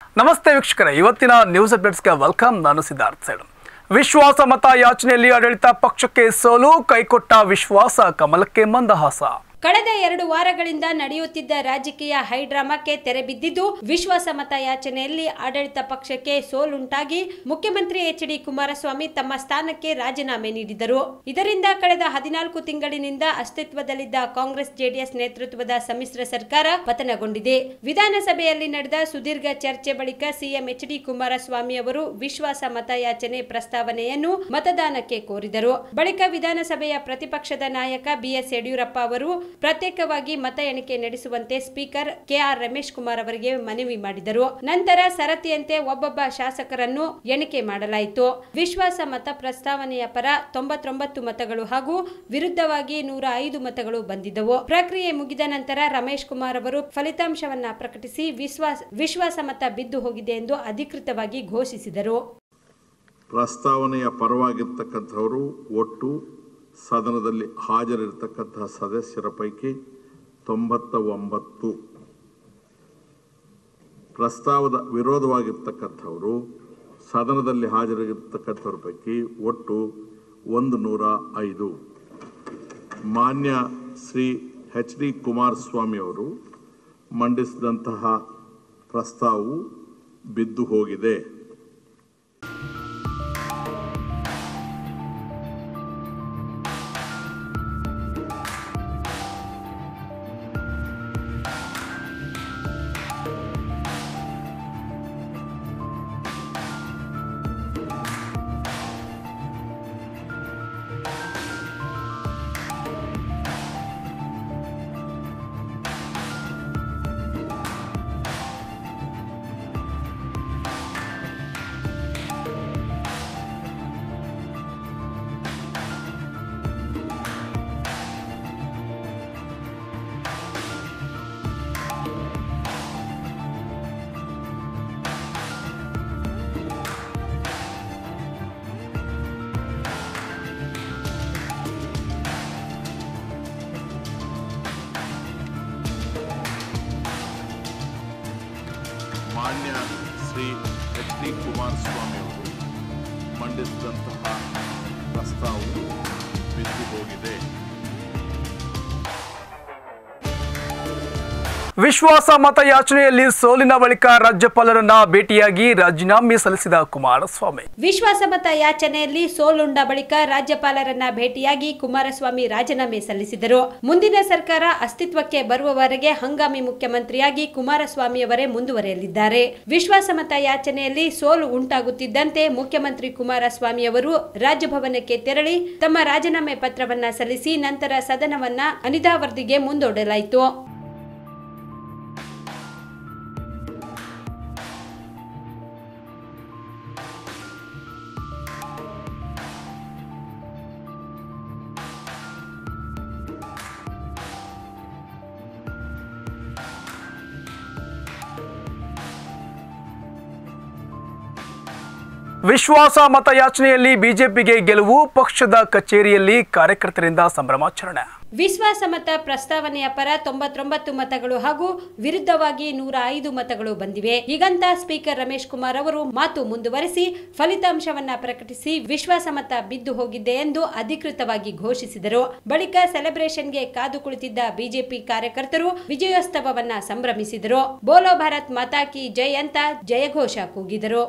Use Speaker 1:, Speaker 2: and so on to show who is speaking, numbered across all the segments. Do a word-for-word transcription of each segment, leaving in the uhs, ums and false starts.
Speaker 1: ನಮಸ್ತೆ ವೀಕ್ಷಕರೇ, ಇವತ್ತಿನ ನ್ಯೂಸ್ ಅಪ್ಡೇಟ್ಸ್ಗೆ ವೆಲ್ಕಮ್. ನಾನು ಸಿದ್ಧಾರ್ಥ ಸೈಡ್. ವಿಶ್ವಾಸ ಮತ ಯಾಚನೆಯಲ್ಲಿ ಆಡಳಿತ ಪಕ್ಷಕ್ಕೆ ಸೋಲು, ಕೈಕೊಟ್ಟ ವಿಶ್ವಾಸ ಕಮಲಕ್ಕೆ ಮಂದಹಾಸ.
Speaker 2: ಕಳೆದ ಎರಡು ವಾರಗಳಿಂದ ನಡೆಯುತ್ತಿದ್ದ ರಾಜಕೀಯ ಹೈಡ್ರಾಮಾಕ್ಕೆ ತೆರೆ ಬಿದ್ದಿದ್ದು, ವಿಶ್ವಾಸ ಮತ ಯಾಚನೆಯಲ್ಲಿ ಆಡಳಿತ ಪಕ್ಷಕ್ಕೆ ಸೋಲುಂಟಾಗಿ ಮುಖ್ಯಮಂತ್ರಿ ಎಚ್ ಡಿ ಕುಮಾರಸ್ವಾಮಿ ತಮ್ಮ ಸ್ಥಾನಕ್ಕೆ ರಾಜೀನಾಮೆ ನೀಡಿದರು. ಇದರಿಂದ ಕಳೆದ ಹದಿನಾಲ್ಕು ತಿಂಗಳಿನಿಂದ ಅಸ್ತಿತ್ವದಲ್ಲಿದ್ದ ಕಾಂಗ್ರೆಸ್ ಜೆಡಿಎಸ್ ನೇತೃತ್ವದ ಸಮ್ಮಿಶ್ರ ಸರ್ಕಾರ ಪತನಗೊಂಡಿದೆ. ವಿಧಾನಸಭೆಯಲ್ಲಿ ನಡೆದ ಸುದೀರ್ಘ ಚರ್ಚೆ ಬಳಿಕ ಸಿಎಂ ಎಚ್ ಡಿ ಕುಮಾರಸ್ವಾಮಿ ಅವರು ವಿಶ್ವಾಸ ಮತ ಯಾಚನೆ ಪ್ರಸ್ತಾವನೆಯನ್ನು ಮತದಾನಕ್ಕೆ ಕೋರಿದರು. ಬಳಿಕ ವಿಧಾನಸಭೆಯ ಪ್ರತಿಪಕ್ಷದ ನಾಯಕ ಬಿಎಸ್ ಯಡಿಯೂರಪ್ಪ ಅವರು ಪ್ರತ್ಯೇಕವಾಗಿ ಮತ ಎಣಿಕೆ ನಡೆಸುವಂತೆ ಸ್ಪೀಕರ್ ಕೆಆರ್ ರಮೇಶ್ ಕುಮಾರ್ ಅವರಿಗೆ ಮನವಿ ಮಾಡಿದರು. ನಂತರ ಸರತಿಯಂತೆ ಒಬ್ಬೊಬ್ಬ ಶಾಸಕರನ್ನು ಎಣಿಕೆ ಮಾಡಲಾಯಿತು. ವಿಶ್ವಾಸ ಮತ ಪ್ರಸ್ತಾವನೆಯ ಪರ ತೊಂಬತ್ತೊಂಬತ್ತು ಮತಗಳು ಹಾಗೂ ವಿರುದ್ಧವಾಗಿ ನೂರ ಐದು ಮತಗಳು ಬಂದಿದ್ದವು. ಪ್ರಕ್ರಿಯೆ ಮುಗಿದ ನಂತರ ರಮೇಶ್ ಕುಮಾರ್ ಅವರು ಫಲಿತಾಂಶವನ್ನ ಪ್ರಕಟಿಸಿ ವಿಶ್ವಾಸ ವಿಶ್ವಾಸ ಮತ ಬಿದ್ದು ಹೋಗಿದೆ ಎಂದು ಅಧಿಕೃತವಾಗಿ ಘೋಷಿಸಿದರು.
Speaker 3: ಪ್ರಸ್ತಾವನೆಯ ಪರವಾಗಿರ್ತಕ್ಕಂಥವರು ಒಟ್ಟು ಸದನದಲ್ಲಿ ಹಾಜರಿರತಕ್ಕಂತಹ ಸದಸ್ಯರ ಪೈಕಿ ತೊಂಬತ್ತ ಒಂಬತ್ತು, ಪ್ರಸ್ತಾವದ ವಿರೋಧವಾಗಿರ್ತಕ್ಕಂಥವರು ಸದನದಲ್ಲಿ ಹಾಜರಿರತಕ್ಕಂಥವ್ರ ಪೈಕಿ ಒಟ್ಟು ಒಂದು ನೂರ ಐದು. ಮಾನ್ಯ ಶ್ರೀ ಎಚ್ ಡಿ ಕುಮಾರಸ್ವಾಮಿ ಅವರು ಮಂಡಿಸಿದಂತಹ ಪ್ರಸ್ತಾವವು ಬಿದ್ದು ಹೋಗಿದೆ. ಮಾನ್ಯ ಶ್ರೀ ಎಚ್ ಡಿ ಕುಮಾರಸ್ವಾಮಿ ಅವರು ಮಂಡಿಸಿದಂತಹ ಪ್ರಸ್ತಾವವು ಬಿದ್ದು ಹೋಗಿದೆ.
Speaker 1: ವಿಶ್ವಾಸ ಮತ ಯಾಚನೆಯಲ್ಲಿ ಸೋಲಿನ ಬಳಿಕ ರಾಜ್ಯಪಾಲರನ್ನ ಭೇಟಿಯಾಗಿ ರಾಜೀನಾಮೆ ಸಲ್ಲಿಸಿದ ಕುಮಾರಸ್ವಾಮಿ.
Speaker 2: ವಿಶ್ವಾಸ ಮತ ಯಾಚನೆಯಲ್ಲಿ ಸೋಲುಂಡ ಬಳಿಕ ರಾಜ್ಯಪಾಲರನ್ನ ಭೇಟಿಯಾಗಿ ಕುಮಾರಸ್ವಾಮಿ ರಾಜೀನಾಮೆ ಸಲ್ಲಿಸಿದರು. ಮುಂದಿನ ಸರ್ಕಾರ ಅಸ್ತಿತ್ವಕ್ಕೆ ಬರುವವರೆಗೆ ಹಂಗಾಮಿ ಮುಖ್ಯಮಂತ್ರಿಯಾಗಿ ಕುಮಾರಸ್ವಾಮಿ ಅವರೇ ಮುಂದುವರೆಯಲಿದ್ದಾರೆ. ವಿಶ್ವಾಸ ಮತ ಯಾಚನೆಯಲ್ಲಿ ಸೋಲು ಉಂಟಾಗುತ್ತಿದ್ದಂತೆ ಮುಖ್ಯಮಂತ್ರಿ ಕುಮಾರಸ್ವಾಮಿ ಅವರು ರಾಜಭವನಕ್ಕೆ ತೆರಳಿ ತಮ್ಮ ರಾಜೀನಾಮೆ ಪತ್ರವನ್ನ ಸಲ್ಲಿಸಿ ನಂತರ ಸದನವನ್ನ ಅನಿದಾವರ್ದಿಗೆ ಮುಂದೂಡಲಾಯಿತು.
Speaker 1: ವಿಶ್ವಾಸ ಮತ ಯಾಚನೆಯಲ್ಲಿ ಬಿಜೆಪಿಗೆ ಗೆಲುವು, ಪಕ್ಷದ ಕಚೇರಿಯಲ್ಲಿ ಕಾರ್ಯಕರ್ತರಿಂದ ಸಂಭ್ರಮಾಚರಣೆ.
Speaker 2: ವಿಶ್ವಾಸ ಮತ ಪ್ರಸ್ತಾವನೆಯ ಪರ ತೊಂಬತ್ತೊಂಬತ್ತು ಮತಗಳು ಹಾಗೂ ವಿರುದ್ಧವಾಗಿ ನೂರ ಐದು ಮತಗಳು ಬಂದಿವೆ. ಹೀಗಂತ ಸ್ಪೀಕರ್ ರಮೇಶ್ ಕುಮಾರ್ ಅವರು ಮಾತು ಮುಂದುವರೆಸಿ ಫಲಿತಾಂಶವನ್ನ ಪ್ರಕಟಿಸಿ ವಿಶ್ವಾಸ ಮತ ಬಿದ್ದು ಹೋಗಿದೆ ಎಂದು ಅಧಿಕೃತವಾಗಿ ಘೋಷಿಸಿದರು. ಬಳಿಕ ಸೆಲೆಬ್ರೇಷನ್ಗೆ ಕಾದು ಕುಳಿತಿದ್ದ ಬಿಜೆಪಿ ಕಾರ್ಯಕರ್ತರು ವಿಜಯೋತ್ಸವವನ್ನ ಸಂಭ್ರಮಿಸಿದರು. ಬೋಲೋ ಭಾರತ್ ಮಾತಾ ಕಿ ಜೈ ಅಂತ ಜಯಘೋಷ ಕೂಗಿದರು.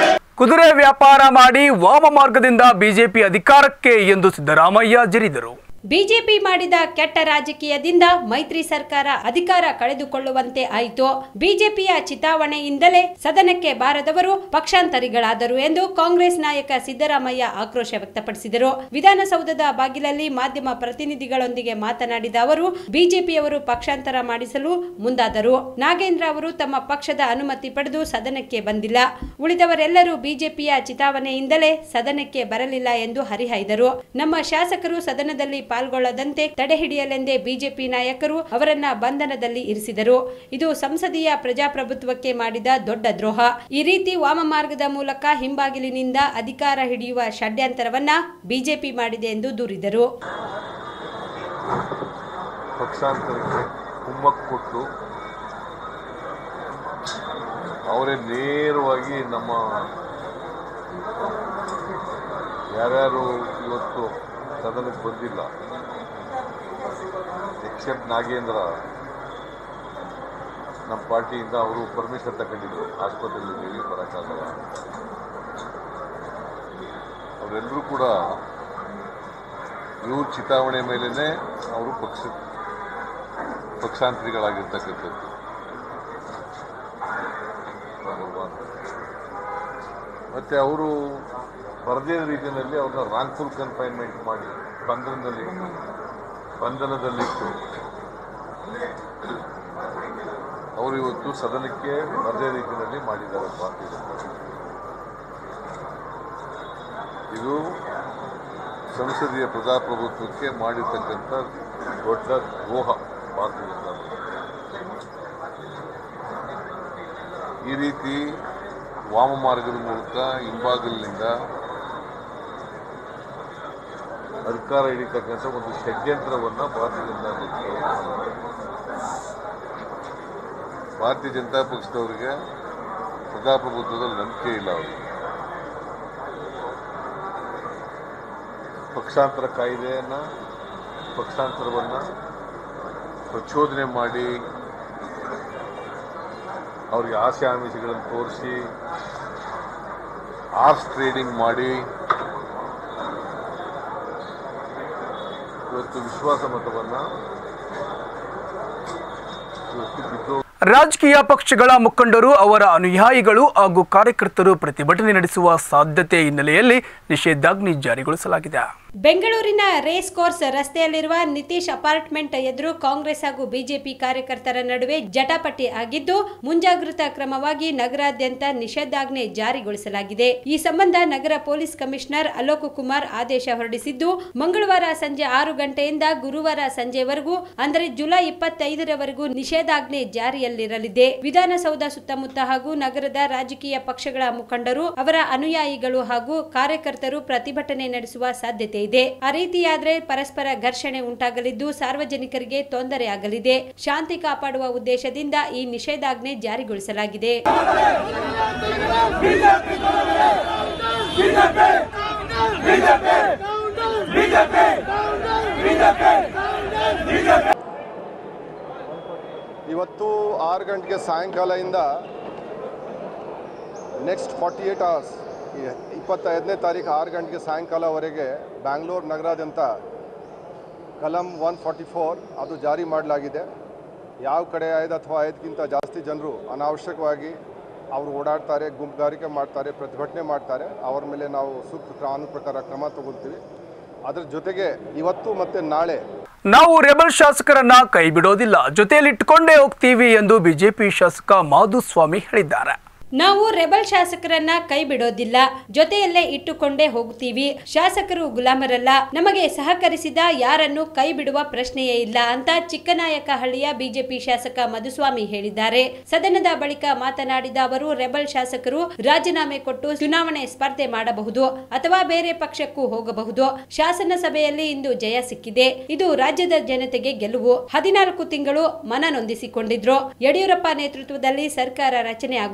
Speaker 1: ಕುದುರೆ ವ್ಯಾಪಾರ ಮಾಡಿ ವಾಮ ಮಾರ್ಗದಿಂದ ಬಿಜೆಪಿ ಅಧಿಕಾರಕ್ಕೆ ಎಂದು ಸಿದ್ದರಾಮಯ್ಯ ಜರಿದರು.
Speaker 2: ಬಿಜೆಪಿ ಮಾಡಿದ ಕೆಟ್ಟ ರಾಜಕೀಯದಿಂದ ಮೈತ್ರಿ ಸರ್ಕಾರ ಅಧಿಕಾರ ಕಳೆದುಕೊಳ್ಳುವಂತೆ ಆಯಿತು. ಬಿಜೆಪಿಯ ಚಿತಾವಣೆಯಿಂದಲೇ ಸದನಕ್ಕೆ ಬಾರದವರು ಪಕ್ಷಾಂತರಿಗಳಾದರು ಎಂದು ಕಾಂಗ್ರೆಸ್ ನಾಯಕ ಸಿದ್ದರಾಮಯ್ಯ ಆಕ್ರೋಶ ವ್ಯಕ್ತಪಡಿಸಿದರು. ವಿಧಾನಸೌಧದ ಬಾಗಿಲಲ್ಲಿ ಮಾಧ್ಯಮ ಪ್ರತಿನಿಧಿಗಳೊಂದಿಗೆ ಮಾತನಾಡಿದ ಅವರು ಬಿಜೆಪಿಯವರು ಪಕ್ಷಾಂತರ ಮಾಡಿಸಲು ಮುಂದಾದರು. ನಾಗೇಂದ್ರ ಅವರು ತಮ್ಮ ಪಕ್ಷದ ಅನುಮತಿ ಪಡೆದು ಸದನಕ್ಕೆ ಬಂದಿಲ್ಲ. ಉಳಿದವರೆಲ್ಲರೂ ಬಿಜೆಪಿಯ ಚಿತಾವಣೆಯಿಂದಲೇ ಸದನಕ್ಕೆ ಬರಲಿಲ್ಲ ಎಂದು ಹರಿಹಾಯ್ದರು. ನಮ್ಮ ಶಾಸಕರು ಸದನದಲ್ಲಿ ಪಾಲ್ಗೊಳ್ಳದಂತೆ ತಡೆಹಿಡಿಯಲೆಂದೇ ಬಿಜೆಪಿ ನಾಯಕರು ಅವರನ್ನ ಬಂಧನದಲ್ಲಿ ಇರಿಸಿದರು. ಇದು ಸಂಸದೀಯ ಪ್ರಜಾಪ್ರಭುತ್ವಕ್ಕೆ ಮಾಡಿದ ದೊಡ್ಡ ದ್ರೋಹ. ಈ ರೀತಿ ವಾಮ ಮಾರ್ಗದ ಮೂಲಕ ಹಿಂಬಾಗಿಲಿನಿಂದ ಅಧಿಕಾರ ಹಿಡಿಯುವ ಷಡ್ಯಂತರವನ್ನ ಬಿಜೆಪಿ ಮಾಡಿದೆ ಎಂದು ದೂರಿದರು.
Speaker 4: ಪಕ್ಷಾಂತರಕ್ಕೆ ಕುಮ್ಮಕ್ಕು ಕೊಟ್ಟು ಅವರೇ ನೇರವಾಗಿ ನಮ್ಮ ಯಾರ್ಯಾರು ಇವತ್ತು ಸದನಕ್ಕೆ ಬಂದಿಲ್ಲ ಎಕ್ಸೆಪ್ಟ್ ನಾಗೇಂದ್ರ, ನಮ್ಮ ಪಾರ್ಟಿಯಿಂದ ಅವರು ಪರ್ಮಿಷನ್ ತಗೊಂಡಿದ್ರು, ಆಸ್ಪತ್ರೆಯಲ್ಲಿ ಬರೋಕ್ಕಾಗಲ್ಲ. ಅವರೆಲ್ಲರೂ ಕೂಡ ಇವ್ರ ಚಿತಾವಣೆ ಮೇಲೇ ಅವರು ಪಕ್ಷ ಪಕ್ಷಾಂತರಿಗಳಾಗಿರ್ತಕ್ಕಂಥದ್ದು. ಮತ್ತು ಅವರು ಬರದೇ ರೀತಿಯಲ್ಲಿ ಅವ್ರನ್ನ ರಾಂಗ್ಫುಲ್ ಕನ್ಫೈನ್ಮೆಂಟ್ ಮಾಡಿ ಬಂಧನದಲ್ಲಿಟ್ಟು ಬಂಧನದಲ್ಲಿಟ್ಟು ಅವರು ಇವತ್ತು ಸದನಕ್ಕೆ ಬರದೇ ರೀತಿಯಲ್ಲಿ ಮಾಡಿದ್ದಾರೆ. ಭಾರತೀಯ ಜನತಾ ಇದು ಸಂಸದೀಯ ಪ್ರಜಾಪ್ರಭುತ್ವಕ್ಕೆ ಮಾಡಿರ್ತಕ್ಕಂಥ ದೊಡ್ಡ ದ್ರೋಹ. ಭಾರತೀಯ ಜನತಾ ಈ ರೀತಿ ವಾಮ ಮಾರ್ಗದ ಮೂಲಕ ಹಿಂಬಾಗಲಿನಿಂದ ಅಧಿಕಾರ ಹಿಡಿತಕ್ಕಂಥ ಒಂದು ಷಡ್ಯಂತ್ರವನ್ನು ಭಾರತೀಯ ಜನತಾ ಪಕ್ಷ ಭಾರತೀಯ ಜನತಾ ಪಕ್ಷದವರಿಗೆ ಪ್ರಜಾಪ್ರಭುತ್ವದಲ್ಲಿ ನಂಬಿಕೆ ಇಲ್ಲ. ಅವರಿಗೆ ಪಕ್ಷಾಂತರ ಕಾಯ್ದೆಯನ್ನು ಪಕ್ಷಾಂತರವನ್ನು ಪ್ರಚೋದನೆ ಮಾಡಿ ಅವರಿಗೆ ಆಸೆ ಆಮಿಷಗಳನ್ನು ತೋರಿಸಿ ಆರ್ಸ್ ಟ್ರೇಡಿಂಗ್ ಮಾಡಿ ಇವತ್ತು ವಿಶ್ವಾಸ ಮತವನ್ನು ಇವತ್ತು ಬಿದ್ದು
Speaker 1: ರಾಜಕೀಯ ಪಕ್ಷಗಳ ಮುಖಂಡರು ಅವರ ಅನುಯಾಯಿಗಳು ಹಾಗೂ ಕಾರ್ಯಕರ್ತರು ಪ್ರತಿಭಟನೆ ನಡೆಸುವ ಸಾಧ್ಯತೆ ಹಿನ್ನೆಲೆಯಲ್ಲಿ ನಿಷೇಧಾಜ್ಞೆ ಜಾರಿಗೊಳಿಸಲಾಗಿದೆ.
Speaker 2: ಬೆಂಗಳೂರಿನ ರೇಸ್ ಕೋರ್ಸ್ ರಸ್ತೆಯಲ್ಲಿರುವ ನಿತೀಶ್ ಅಪಾರ್ಟ್ಮೆಂಟ್ ಎದುರು ಕಾಂಗ್ರೆಸ್ ಹಾಗೂ ಬಿಜೆಪಿ ಕಾರ್ಯಕರ್ತರ ನಡುವೆ ಜಟಾಪಟಿ ಆಗಿದ್ದು, ಮುಂಜಾಗ್ರತಾ ಕ್ರಮವಾಗಿ ನಗರಾದ್ಯಂತ ನಿಷೇಧಾಜ್ಞೆ ಜಾರಿಗೊಳಿಸಲಾಗಿದೆ. ಈ ಸಂಬಂಧ ನಗರ ಪೊಲೀಸ್ ಕಮಿಷನರ್ ಅಲೋಕ್ ಕುಮಾರ್ ಆದೇಶ ಹೊರಡಿಸಿದ್ದು, ಮಂಗಳವಾರ ಸಂಜೆ ಆರು ಗಂಟೆಯಿಂದ ಗುರುವಾರ ಸಂಜೆವರೆಗೂ ಅಂದರೆ ಜುಲೈ ಇಪ್ಪತ್ತೈದರವರೆಗೂ ನಿಷೇಧಾಜ್ಞೆ ಜಾರಿಯಲ್ಲಿರಲಿದೆ. ವಿಧಾನಸೌಧ ಸುತ್ತಮುತ್ತ ಹಾಗೂ ನಗರದ ರಾಜಕೀಯ ಪಕ್ಷಗಳ ಮುಖಂಡರು, ಅವರ ಅನುಯಾಯಿಗಳು ಹಾಗೂ ಕಾರ್ಯಕರ್ತರು ಪ್ರತಿಭಟನೆ ನಡೆಸುವ ಸಾಧ್ಯತೆ ಇದೆ. ಆ ರೀತಿಯಾದ್ರೆ ಪರಸ್ಪರ ಘರ್ಷಣೆ ಉಂಟಾಗಲಿದ್ದು ಸಾರ್ವಜನಿಕರಿಗೆ ತೊಂದರೆ ಆಗಲಿದೆ. ಶಾಂತಿ ಕಾಪಾಡುವ ಉದ್ದೇಶದಿಂದ ಈ ನಿಷೇಧಾಜ್ಞೆ ಜಾರಿಗೊಳಿಸಲಾಗಿದೆ.
Speaker 5: ಇವತ್ತು ಆರು ಗಂಟೆಗೆ ಸಾಯಂಕಾಲದಿಂದ ನೆಕ್ಸ್ಟ್ ಫಾರ್ಟಿ ಏಟ್ ಅವರ್ಸ್ ಇಪ್ಪತ್ತೈದನೇ ತಾರೀಕು ಆರು ಗಂಟೆಗೆ ಸಾಯಂಕಾಲವರೆಗೆ ಬ್ಯಾಂಗ್ಳೂರು ನಗರಾದ್ಯಂತ ಕಲಂ ಒನ್ ಫಾರ್ಟಿ ಫೋರ್ ಅದು ಜಾರಿ ಮಾಡಲಾಗಿದೆ. ಯಾವ ಕಡೆ ಐದು ಅಥವಾ ಐದಕ್ಕಿಂತ ಜಾಸ್ತಿ ಜನರು ಅನಾವಶ್ಯಕವಾಗಿ ಅವರು ಓಡಾಡ್ತಾರೆ, ಗುಂಪುಗಾರಿಕೆ ಮಾಡ್ತಾರೆ, ಪ್ರತಿಭಟನೆ ಮಾಡ್ತಾರೆ, ಅವರ ಮೇಲೆ ನಾವು ಸೂಕ್ತ ಕಾನೂನು ಪ್ರಕಾರ ಕ್ರಮ ತಗೊಳ್ತೀವಿ. ಅದರ ಜೊತೆಗೆ ಇವತ್ತು ಮತ್ತು ನಾಳೆ
Speaker 1: ನಾವು ರೆಬಲ್ ಶಾಸಕರನ್ನ ಕೈ ಬಿಡೋದಿಲ್ಲ, ಜೊತೆಯಲ್ಲಿಟ್ಟುಕೊಂಡೇ ಹೋಗ್ತೀವಿ ಎಂದು ಬಿಜೆಪಿ ಶಾಸಕ ಮಾಧುಸ್ವಾಮಿ ಹೇಳಿದ್ದಾರೆ.
Speaker 2: ನಾವು ರೆಬಲ್ ಶಾಸಕರನ್ನ ಕೈ ಬಿಡೋದಿಲ್ಲ, ಜೊತೆಯಲ್ಲೇ ಇಟ್ಟುಕೊಂಡೇ ಹೋಗ್ತೀವಿ. ಶಾಸಕರು ಗುಲಾಮರಲ್ಲ, ನಮಗೆ ಸಹಕರಿಸಿದ ಯಾರನ್ನು ಕೈ ಬಿಡುವ ಪ್ರಶ್ನೆಯೇ ಇಲ್ಲ ಅಂತ ಚಿಕ್ಕನಾಯಕಹಳ್ಳಿಯ ಬಿಜೆಪಿ ಶಾಸಕ ಮಧುಸ್ವಾಮಿ ಹೇಳಿದ್ದಾರೆ. ಸದನದ ಬಳಿಕ ಮಾತನಾಡಿದ ಅವರು, ರೆಬಲ್ ಶಾಸಕರು ರಾಜೀನಾಮೆ ಕೊಟ್ಟು ಚುನಾವಣೆ ಸ್ಪರ್ಧೆ ಮಾಡಬಹುದು ಅಥವಾ ಬೇರೆ ಪಕ್ಷಕ್ಕೂ ಹೋಗಬಹುದು. ಶಾಸನ ಸಭೆಯಲ್ಲಿ ಇಂದು ಜಯ ಸಿಕ್ಕಿದೆ. ಇದು ರಾಜ್ಯದ ಜನತೆಗೆ ಗೆಲುವು. ಹದಿನಾಲ್ಕು ತಿಂಗಳು ಮನನೊಂದಿಸಿಕೊಂಡಿದ್ರು. ಯಡಿಯೂರಪ್ಪ ನೇತೃತ್ವದಲ್ಲಿ ಸರ್ಕಾರ ರಚನೆ ಆಗುತ್ತೆ.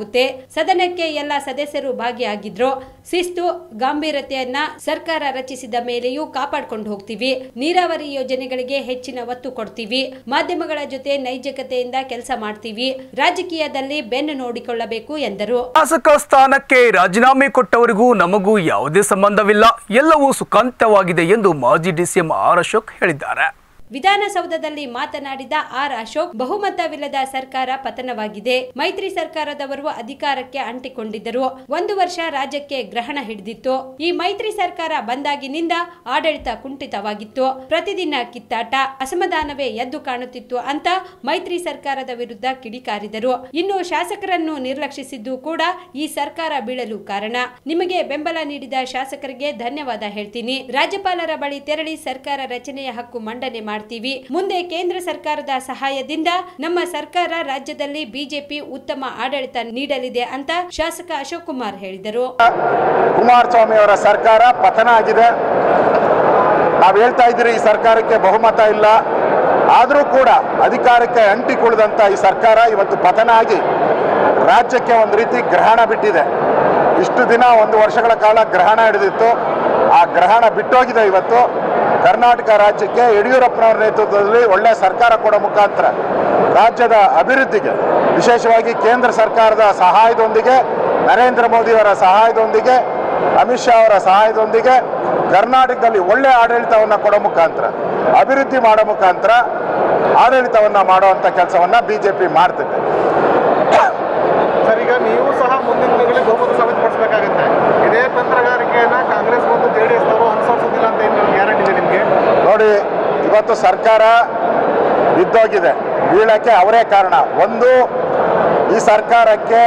Speaker 2: ಸದನಕ್ಕೆ ಎಲ್ಲ ಸದಸ್ಯರು ಭಾಗಿಯಾಗಿದ್ರು. ಶಿಸ್ತು ಗಾಂಭೀರ್ಯತೆಯನ್ನ ಸರ್ಕಾರ ರಚಿಸಿದ ಮೇಲೆಯೂ ಕಾಪಾಡಿಕೊಂಡು ಹೋಗ್ತೀವಿ. ನೀರಾವರಿ ಯೋಜನೆಗಳಿಗೆ ಹೆಚ್ಚಿನ ಒತ್ತು ಕೊಡ್ತೀವಿ. ಮಾಧ್ಯಮಗಳ ಜೊತೆ ನೈಜಕತೆಯಿಂದ ಕೆಲಸ ಮಾಡ್ತೀವಿ. ರಾಜಕೀಯದಲ್ಲಿ ಬೆನ್ನು ನೋಡಿಕೊಳ್ಳಬೇಕು ಎಂದರು.
Speaker 1: ಶಾಸಕ ಸ್ಥಾನಕ್ಕೆ ರಾಜೀನಾಮೆ ಕೊಟ್ಟವರಿಗೂ ನಮಗೂ ಯಾವುದೇ ಸಂಬಂಧವಿಲ್ಲ, ಎಲ್ಲವೂ ಸುಖಾಂತವಾಗಿದೆ ಎಂದು ಮಾಜಿ ಡಿಸಿಎಂ ಆರ್ ಅಶೋಕ್ ಹೇಳಿದ್ದಾರೆ.
Speaker 2: ವಿಧಾನಸೌಧದಲ್ಲಿ ಮಾತನಾಡಿದ ಆರ್ ಅಶೋಕ್, ಬಹುಮತವಿಲ್ಲದ ಸರ್ಕಾರ ಪತನವಾಗಿದೆ. ಮೈತ್ರಿ ಸರ್ಕಾರದವರು ಅಧಿಕಾರಕ್ಕೆ ಅಂಟಿಕೊಂಡಿದ್ದರು. ಒಂದು ವರ್ಷ ರಾಜ್ಯಕ್ಕೆ ಗ್ರಹಣ ಹಿಡಿದಿತ್ತು. ಈ ಮೈತ್ರಿ ಸರ್ಕಾರ ಬಂದಾಗಿನಿಂದ ಆಡಳಿತ ಕುಂಠಿತವಾಗಿತ್ತು. ಪ್ರತಿದಿನ ಕಿತ್ತಾಟ, ಅಸಮಾಧಾನವೇ ಎದ್ದು ಕಾಣುತ್ತಿತ್ತು ಅಂತ ಮೈತ್ರಿ ಸರ್ಕಾರದ ವಿರುದ್ಧ ಕಿಡಿಕಾರಿದರು. ಇನ್ನು ಶಾಸಕರನ್ನು ನಿರ್ಲಕ್ಷಿಸಿದ್ದು ಕೂಡ ಈ ಸರ್ಕಾರ ಬೀಳಲು ಕಾರಣ. ನಿಮಗೆ ಬೆಂಬಲ ನೀಡಿದ ಶಾಸಕರಿಗೆ ಧನ್ಯವಾದ ಹೇಳ್ತೀನಿ. ರಾಜ್ಯಪಾಲರ ಬಳಿ ತೆರಳಿ ಸರ್ಕಾರ ರಚನೆಯ ಹಕ್ಕು ಮಂಡನೆ ಮಾಡ್ತೀವಿ. ಮುಂದೆ ಕೇಂದ್ರ ಸರ್ಕಾರದ ಸಹಾಯದಿಂದ ನಮ್ಮ ಸರ್ಕಾರ ರಾಜ್ಯದಲ್ಲಿ ಬಿಜೆಪಿ ಉತ್ತಮ ಆಡಳಿತ ನೀಡಲಿದೆ ಅಂತ ಶಾಸಕ ಅಶೋಕ್ ಕುಮಾರ್ ಹೇಳಿದರು.
Speaker 6: ಕುಮಾರಸ್ವಾಮಿ ಅವರ ಸರ್ಕಾರ ಪತನ ಆಗಿದೆ. ನಾವು ಹೇಳ್ತಾ ಇದ್ದೀರಿ ಈ ಸರ್ಕಾರಕ್ಕೆ ಬಹುಮತ ಇಲ್ಲ, ಆದರೂ ಕೂಡ ಅಧಿಕಾರಕ್ಕೆ ಅಂಟಿಕೊಳ್ಳದಂತ ಈ ಸರ್ಕಾರ ಇವತ್ತು ಪತನ ಆಗಿ ರಾಜ್ಯಕ್ಕೆ ಒಂದು ರೀತಿ ಗ್ರಹಣ ಬಿಟ್ಟಿದೆ. ಇಷ್ಟು ದಿನ ಒಂದು ವರ್ಷಗಳ ಕಾಲ ಗ್ರಹಣ ಹಿಡಿದಿತ್ತು. ಆ ಗ್ರಹಣ ಬಿಟ್ಟೋಗಿದೆ. ಇವತ್ತು ಕರ್ನಾಟಕ ರಾಜ್ಯಕ್ಕೆ ಯಡಿಯೂರಪ್ಪನವರ ನೇತೃತ್ವದಲ್ಲಿ ಒಳ್ಳೆಯ ಸರ್ಕಾರ ಕೊಡೋ ಮುಖಾಂತರ ರಾಜ್ಯದ ಅಭಿವೃದ್ಧಿಗೆ, ವಿಶೇಷವಾಗಿ ಕೇಂದ್ರ ಸರ್ಕಾರದ ಸಹಾಯದೊಂದಿಗೆ, ನರೇಂದ್ರ ಮೋದಿಯವರ ಸಹಾಯದೊಂದಿಗೆ, ಅಮಿತ್ ಶಾ ಅವರ ಸಹಾಯದೊಂದಿಗೆ ಕರ್ನಾಟಕದಲ್ಲಿ ಒಳ್ಳೆಯ ಆಡಳಿತವನ್ನು ಕೊಡೋ ಮುಖಾಂತರ, ಅಭಿವೃದ್ಧಿ ಮಾಡೋ ಮುಖಾಂತರ ಆಡಳಿತವನ್ನು ಮಾಡುವಂಥ ಕೆಲಸವನ್ನು ಬಿಜೆಪಿ ಮಾಡ್ತಿದೆ.
Speaker 5: ಸರ್, ಈಗ ನೀವು ಸಹ ಮುಂದಿನ ದಿನಗಳಲ್ಲಿ ಬಹುಮತ ಸಾಬೀತುಪಡಿಸಬೇಕಾಗುತ್ತೆ. ಇದೇ ತಂತ್ರಗಾರಿಕೆಯನ್ನು ಕಾಂಗ್ರೆಸ್ ಮತ್ತು ಜೆ ಡಿ ಎಸ್ ಅವರು ಅನುಸರಿಸೋದಿಲ್ಲ ಅಂತ ಏನು ಗ್ಯಾರಂಟಿ ಇದೆ ನಿಮಗೆ? ನೋಡಿ, ಇವತ್ತು ಸರ್ಕಾರ ಬಿದ್ದೋಗಿದೆ. ಬೀಳಕ್ಕೆ ಅವರೇ ಕಾರಣ. ಒಂದು, ಈ ಸರ್ಕಾರಕ್ಕೆ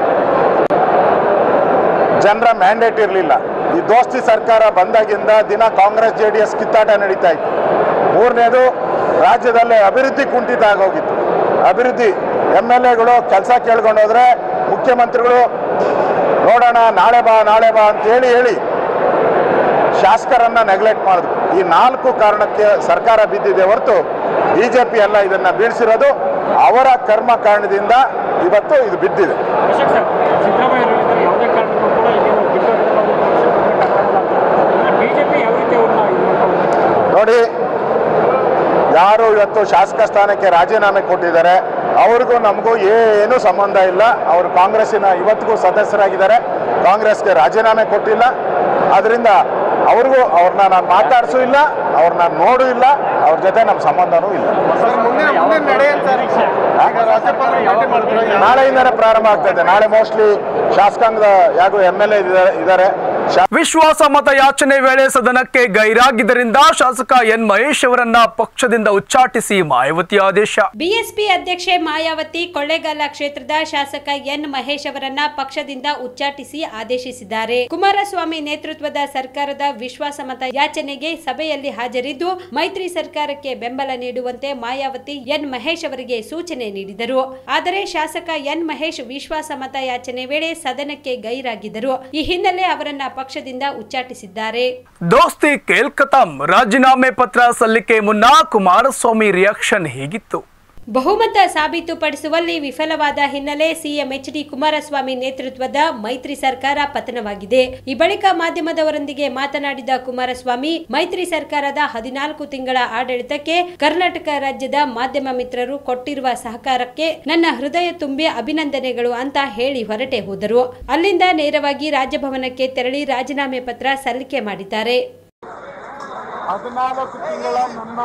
Speaker 5: ಜನರ ಮ್ಯಾಂಡೇಟ್ ಇರಲಿಲ್ಲ. ಈ ದೋಸ್ತಿ ಸರ್ಕಾರ ಬಂದಾಗಿಂದ ದಿನ ಕಾಂಗ್ರೆಸ್ ಜೆ ಡಿ ಎಸ್ ಕಿತ್ತಾಟ ನಡೀತಾ ಇತ್ತು. ಮೂರನೇದು, ರಾಜ್ಯದಲ್ಲೇ ಅಭಿವೃದ್ಧಿ ಕುಂಠಿತ ಆಗೋಗಿತ್ತು. ಅಭಿವೃದ್ಧಿ ಎಮ್ ಎಲ್ ಎಗಳು ಕೆಲಸ ಕೇಳ್ಕೊಂಡು ಹೋದ್ರೆ ಮುಖ್ಯಮಂತ್ರಿಗಳು ನೋಡೋಣ ನಾಳೆ ಬಾ ನಾಳೆ ಬಾ ಅಂತ ಹೇಳಿ ಹೇಳಿ ಶಾಸಕರನ್ನ ನೆಗ್ಲೆಕ್ಟ್ ಮಾಡಿದ್ರು. ಈ ನಾಲ್ಕು ಕಾರಣಕ್ಕೆ ಸರ್ಕಾರ ಬಿದ್ದಿದೆ ಹೊರತು ಬಿಜೆಪಿ ಎಲ್ಲ ಇದನ್ನ ಬೀಳಿಸಿರೋದು ಅವರ ಕರ್ಮ ಕಾರಣದಿಂದ ಇವತ್ತು ಇದು ಬಿದ್ದಿದೆ. ನೋಡಿ, ಯಾರು ಇವತ್ತು ಶಾಸಕ ಸ್ಥಾನಕ್ಕೆ ರಾಜೀನಾಮೆ ಕೊಟ್ಟಿದ್ದಾರೆ ಅವ್ರಿಗೂ ನಮಗೂ ಏನೂ ಸಂಬಂಧ ಇಲ್ಲ. ಅವರು ಕಾಂಗ್ರೆಸ್ಸಿನ ಇವತ್ತಿಗೂ ಸದಸ್ಯರಾಗಿದ್ದಾರೆ, ಕಾಂಗ್ರೆಸ್ಗೆ ರಾಜೀನಾಮೆ ಕೊಟ್ಟಿಲ್ಲ. ಅದರಿಂದ ಅವ್ರಿಗೂ ಅವ್ರನ್ನ ನಾನು ಮಾತಾಡಿಸೂ ಇಲ್ಲ, ಅವ್ರನ್ನ ನೋಡೂ ಇಲ್ಲ, ಅವ್ರ ಜೊತೆ ನಮ್ಮ ಸಂಬಂಧನೂ ಇಲ್ಲ. ನಾಳೆಯಿಂದಲೇ ಪ್ರಾರಂಭ ಆಗ್ತದೆ. ನಾಳೆ ಮೋಸ್ಟ್ಲಿ ಶಾಸಕಾಂಗದ ಯಾಗೂ ಎಮ್ ಎಲ್ ಎ ಇದ್ದಾರೆ.
Speaker 1: ವಿಶ್ವಾಸ ಮತ ಯಾಚನೆ ವೇಳೆ ಸದನಕ್ಕೆ ಗೈರಾಗಿದ್ದರಿಂದ ಶಾಸಕ ಎನ್ ಮಹೇಶ್ ಅವರನ್ನ ಪಕ್ಷದಿಂದ ಉಚ್ಚಾಟಿಸಿ ಮಾಯಾವತಿ ಆದೇಶ.
Speaker 2: ಬಿಎಸ್ಪಿ ಅಧ್ಯಕ್ಷೆ ಮಾಯಾವತಿ ಕೊಳ್ಳೇಗಾಲ ಕ್ಷೇತ್ರದ ಶಾಸಕ ಎನ್ ಮಹೇಶ್ ಅವರನ್ನ ಪಕ್ಷದಿಂದ ಉಚ್ಚಾಟಿಸಿ ಆದೇಶಿಸಿದ್ದಾರೆ. ಕುಮಾರಸ್ವಾಮಿ ನೇತೃತ್ವದ ಸರ್ಕಾರದ ವಿಶ್ವಾಸ ಮತ ಯಾಚನೆಗೆ ಸಭೆಯಲ್ಲಿ ಹಾಜರಿದ್ದು ಮೈತ್ರಿ ಸರ್ಕಾರಕ್ಕೆ ಬೆಂಬಲ ನೀಡುವಂತೆ ಮಾಯಾವತಿ ಎನ್ ಮಹೇಶ್ ಅವರಿಗೆ ಸೂಚನೆ ನೀಡಿದರು. ಆದರೆ ಶಾಸಕ ಎನ್ ಮಹೇಶ್ ವಿಶ್ವಾಸ ಮತ ಯಾಚನೆ ವೇಳೆ ಸದನಕ್ಕೆ ಗೈರಾಗಿದ್ದರು. ಈ ಹಿನ್ನೆಲೆ ಅವರನ್ನ ಪಕ್ಷದಿಂದ ಉಚ್ಚಾಟಿಸಿದ್ದಾರೆ.
Speaker 1: ದೋಸ್ತಿ ಕೇಲ್ಕತಂ, ರಾಜೀನಾಮೆ ಪತ್ರ ಸಲ್ಲಿಕೆ ಮುನ್ನ ಕುಮಾರಸ್ವಾಮಿ ರಿಯಾಕ್ಷನ್ ಹೇಗಿತ್ತು?
Speaker 2: ಬಹುಮತ ಸಾಬೀತುಪಡಿಸುವಲ್ಲಿ ವಿಫಲವಾದ ಹಿನ್ನೆಲೆ ಸಿಎಂ ಎಚ್ ಡಿ ಕುಮಾರಸ್ವಾಮಿ ನೇತೃತ್ವದ ಮೈತ್ರಿ ಸರ್ಕಾರ ಪತನವಾಗಿದೆ. ಈ ಬಳಿಕ ಮಾಧ್ಯಮದವರೊಂದಿಗೆ ಮಾತನಾಡಿದ ಕುಮಾರಸ್ವಾಮಿ, ಮೈತ್ರಿ ಸರ್ಕಾರದ ಹದಿನಾಲ್ಕು ತಿಂಗಳ ಆಡಳಿತಕ್ಕೆ ಕರ್ನಾಟಕ ರಾಜ್ಯದ ಮಾಧ್ಯಮ ಮಿತ್ರರು ಕೊಟ್ಟಿರುವ ಸಹಕಾರಕ್ಕೆ ನನ್ನ ಹೃದಯ ತುಂಬಿ ಅಭಿನಂದನೆಗಳು ಅಂತ ಹೇಳಿ ಹೊರಟೆ ಹೋದರು. ಅಲ್ಲಿಂದ ನೇರವಾಗಿ ರಾಜಭವನಕ್ಕೆ ತೆರಳಿ ರಾಜೀನಾಮೆ ಪತ್ರ ಸಲ್ಲಿಕೆ ಮಾಡಿದ್ದಾರೆ.
Speaker 7: ಹದಿನಾಲ್ಕು ತಿಂಗಳ ನನ್ನ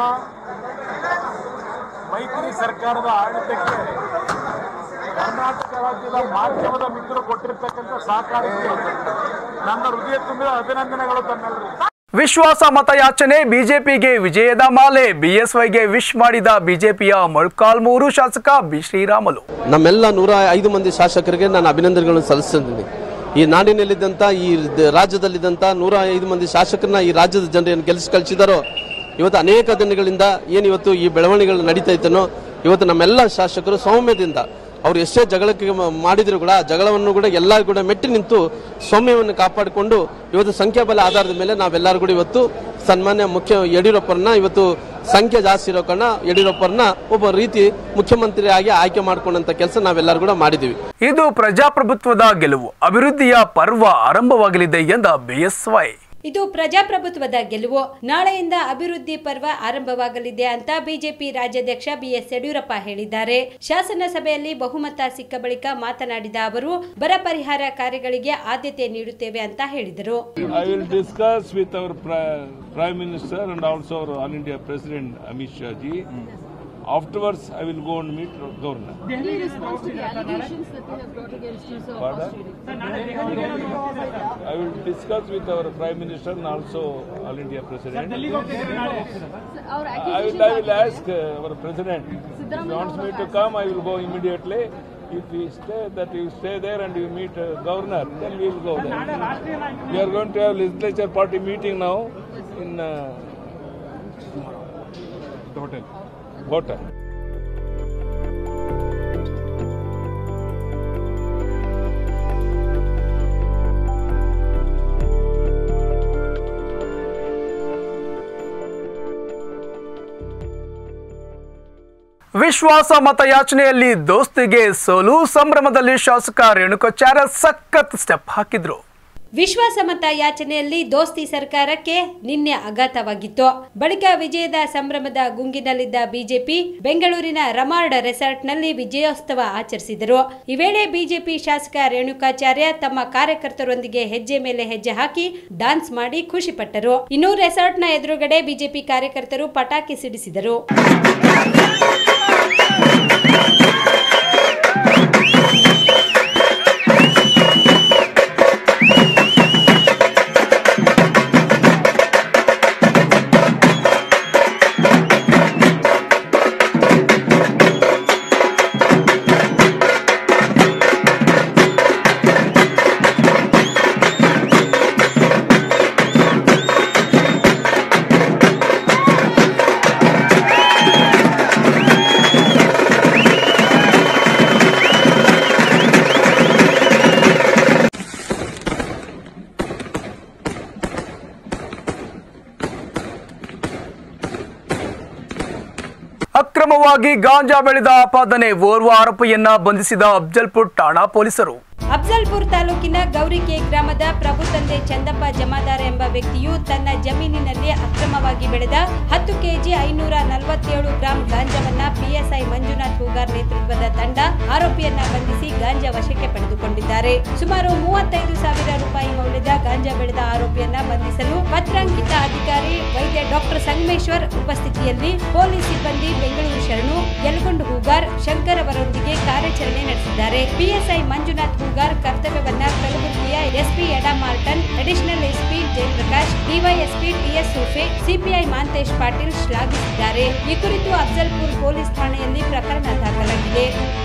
Speaker 7: ಮೈತ್ರಿ ಸರ್ಕಾರದ ಆಡಳಿತಕ್ಕೆ ಕರ್ನಾಟಕ ರಾಜ್ಯದ ಮಾಧ್ಯಮದ ಮಿತ್ರರು ಕೊಟ್ಟಿರ್ತಕ್ಕಂಥ ಸಹಕಾರಕ್ಕೆ ನನ್ನ ಹೃದಯ ತುಂಬಿದ ಅಭಿನಂದನೆಗಳು ತಮ್ಮೆಲ್ಲರಿಗೂ.
Speaker 1: ವಿಶ್ವಾಸ ಮತಯಾಚನೆ ಬಿಜೆಪಿಗೆ ವಿಜಯದ ಮಾಲೆ, ಬಿಎಸ್ವೈಗೆ ವಿಶ್ ಮಾಡಿದ ಬಿಜೆಪಿಯ ಮೊಳಕಾಲ್ಮೂರು ಶಾಸಕ ಬಿ ಶ್ರೀರಾಮುಲು.
Speaker 8: ನಮ್ಮೆಲ್ಲ ನೂರ ಐದು ಮಂದಿ ಶಾಸಕರಿಗೆ ನಾನು ಅಭಿನಂದನೆಗಳನ್ನು ಸಲ್ಲಿಸಿದ್ದೀನಿ. ಈ ನಾಡಿನಲ್ಲಿದ್ದಂಥ ಈ ರಾಜ್ಯದಲ್ಲಿದ್ದಂಥ ನೂರ ಐದು ಮಂದಿ ಶಾಸಕರನ್ನ ಈ ರಾಜ್ಯದ ಜನರನ್ನು ಗೆಲ್ಲಿಸಿ ಕಳಿಸಿದಾರೋ ಇವತ್ತು ಅನೇಕ ದಿನಗಳಿಂದ ಏನು ಇವತ್ತು ಈ ಬೆಳವಣಿಗೆಗಳು ನಡೀತಾ ಇತ್ತನೋ ಇವತ್ತು ನಮ್ಮೆಲ್ಲ ಶಾಸಕರು ಸೌಮ್ಯದಿಂದ ಅವರು ಎಷ್ಟೇ ಜಗಳಕ್ಕೆ ಮಾಡಿದ್ರು ಕೂಡ ಜಗಳವನ್ನು ಕೂಡ ಎಲ್ಲರೂ ಕೂಡ ಮೆಟ್ಟಿ ನಿಂತು ಸೌಮ್ಯವನ್ನು ಕಾಪಾಡಿಕೊಂಡು ಇವತ್ತು ಸಂಖ್ಯಾಬಲ ಆಧಾರದ ಮೇಲೆ ನಾವೆಲ್ಲರೂ ಕೂಡ ಇವತ್ತು ಸನ್ಮಾನ್ಯ ಮುಖ್ಯ ಯಡಿಯೂರಪ್ಪರನ್ನ ಇವತ್ತು ಸಂಖ್ಯೆ ಜಾಸ್ತಿ ಇರೋ ಕಾರಣ ಯಡಿಯೂರಪ್ಪರನ್ನ ಒಬ್ಬ ರೀತಿ ಮುಖ್ಯಮಂತ್ರಿಯಾಗಿ ಆಯ್ಕೆ ಮಾಡ್ಕೊಂಡಂತ ಕೆಲಸ ನಾವೆಲ್ಲರೂ ಕೂಡ ಮಾಡಿದ್ದೀವಿ.
Speaker 1: ಇದು ಪ್ರಜಾಪ್ರಭುತ್ವದ ಗೆಲುವು, ಅಭಿವೃದ್ಧಿಯ ಪರ್ವ ಆರಂಭವಾಗಲಿದೆ ಎಂದ ಬಿಎಸ್ವೈ.
Speaker 2: ಇದು ಪ್ರಜಾಪ್ರಭುತ್ವದ ಗೆಲುವು, ನಾಳೆಯಿಂದ ಅಭಿವೃದ್ಧಿ ಪರ್ವ ಆರಂಭವಾಗಲಿದೆ ಅಂತ ಬಿಜೆಪಿ ರಾಜ್ಯಾಧ್ಯಕ್ಷ ಬಿಎಸ್ ಯಡಿಯೂರಪ್ಪ ಹೇಳಿದ್ದಾರೆ. ಶಾಸನ ಸಭೆಯಲ್ಲಿ ಬಹುಮತ ಸಿಕ್ಕ ಬಳಿಕ ಮಾತನಾಡಿದ ಅವರು ಬರ ಪರಿಹಾರ ಕಾರ್ಯಗಳಿಗೆ ಆದ್ಯತೆ ನೀಡುತ್ತೇವೆ ಅಂತ ಹೇಳಿದರು.
Speaker 9: I will discuss with our Prime Minister and also our All India President Amit Shah ji. Afterwards, I will go and meet Governor.
Speaker 10: Delhi response to the allegations that they have brought against you, sir.
Speaker 9: I will discuss with our Prime Minister and also All India President. I will, I will ask uh, our President. If he wants me to come, I will go immediately. If we stay, that you stay there and you meet uh, Governor, then we will go there. We are going to have legislature party meeting now in uh, the hotel. Hotel.
Speaker 1: ವಿಶ್ವಾಸ ಮತಯಾಚನೆಯಲ್ಲಿ ದೋಸ್ತಿಗೆ ಸೋಲು, ಸಂಭ್ರಮದಲ್ಲಿ ಶಾಸಕ ರೇಣುಕಾಚಾರ್ಯ ಸಖತ್ step ಹಾಕಿದ್ರು.
Speaker 2: ವಿಶ್ವಾಸ ಮತ ಯಾಚನೆಯಲ್ಲಿ ದೋಸ್ತಿ ಸರ್ಕಾರಕ್ಕೆ ನಿನ್ನೆ ಆಘಾತವಾಗಿತ್ತು. ಬಳಿಕ ವಿಜಯದ ಸಂಭ್ರಮದ ಗುಂಗಿನಲ್ಲಿದ್ದ ಬಿಜೆಪಿ ಬೆಂಗಳೂರಿನ ರಮಾರ್ಡ್ ರೆಸಾರ್ಟ್ನಲ್ಲಿ ವಿಜಯೋತ್ಸವ ಆಚರಿಸಿದರು. ಈ ವೇಳೆ ಬಿಜೆಪಿ ಶಾಸಕ ರೇಣುಕಾಚಾರ್ಯ ತಮ್ಮ ಕಾರ್ಯಕರ್ತರೊಂದಿಗೆ ಹೆಜ್ಜೆ ಮೇಲೆ ಹೆಜ್ಜೆ ಹಾಕಿ ಡಾನ್ಸ್ ಮಾಡಿ ಖುಷಿಪಟ್ಟರು. ಇನ್ನು ರೆಸಾರ್ಟ್ನ ಎದುರುಗಡೆ ಬಿಜೆಪಿ ಕಾರ್ಯಕರ್ತರು ಪಟಾಕಿ ಸಿಡಿಸಿದರು.
Speaker 1: ಅಕ್ರಮವಾಗಿ ಗಾಂಜಾ ಬೆಳೆದ ಆಪಾದನೆ, ಓರ್ವ ಆರೋಪಿಯನ್ನ ಬಂಧಿಸಿದ ಅಫ್ಜಲ್ಪುರ್ ಠಾಣಾ ಪೊಲೀಸರು.
Speaker 2: ಅಫ್ಜಲ್ಪುರ್ ತಾಲೂಕಿನ ಗೌರಿಕೆ ಗ್ರಾಮದ ಪ್ರಭು ತಂದೆ ಚಂದಪ್ಪ ಜಮಾದಾರ ಎಂಬ ವ್ಯಕ್ತಿಯು ತನ್ನ ಜಮೀನಿನಲ್ಲಿ ಅಕ್ರಮವಾಗಿ ಬೆಳೆದ ಹತ್ತು ಕೆಜಿ ಐನೂರ ನಲವತ್ತೇಳು ಗ್ರಾಂ ಗಾಂಜಾವನ್ನ ಪಿಎಸ್ಐ ಮಂಜುನಾಥ್ ಹೂಗಾರ್ ನೇತೃತ್ವದ ತಂಡ ಆರೋಪಿಯನ್ನ ಬಂಧಿಸಿ ಗಾಂಜಾ ವಶಕ್ಕೆ ಪಡೆದುಕೊಂಡಿದ್ದಾರೆ. ಸುಮಾರು ಮೂವತ್ತೈದು ಸಾವಿರ ರೂಪಾಯಿ ಮೌಲ್ಯದ ಗಾಂಜಾ ಬೆಳೆದ ಆರೋಪಿಯನ್ನ ಬಂಧಿಸಲು ಪತ್ರಾಂಕಿತ ಅಧಿಕಾರಿ ವೈದ್ಯ ಡಾಕ್ಟರ್ ಸಂಗಮೇಶ್ವರ್ ಉಪಸ್ಥಿತಿಯಲ್ಲಿ ಪೊಲೀಸ್ ಸಿಬ್ಬಂದಿ ಬೆಂಗಳೂರು ಶರಣು, ಯಲಗೊಂಡು ಹೂಗಾರ್, ಶಂಕರ್ ಅವರೊಂದಿಗೆ ಕಾರ್ಯಾಚರಣೆ ನಡೆಸಿದ್ದಾರೆ. ಪಿಎಸ್ಐ ಮಂಜುನಾಥ್ ಹೂಗಾರ್ ಕರ್ತವ್ಯವನ್ನ ಕಲಬುರಗಿಯ ಎಸ್ಪಿ ಎಡಾ Martin, additional SP Jayaprakash, DYSP TS ಸೂಫೆ, ಸಿಪಿಐ ಮಾಂತೇಶ್ ಪಾಟೀಲ್ ಶ್ಲಾಘಿಸಿದ್ದಾರೆ. ಈ ಕುರಿತು ಅಫ್ಜಲ್ಪುರ್ ಪೊಲೀಸ್ ಠಾಣೆಯಲ್ಲಿ ಪ್ರಕರಣ ದಾಖಲಾಗಿದೆ.